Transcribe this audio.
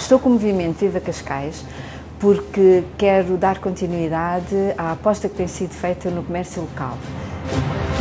Estou com o movimento Viva Cascais porque quero dar continuidade à aposta que tem sido feita no comércio local.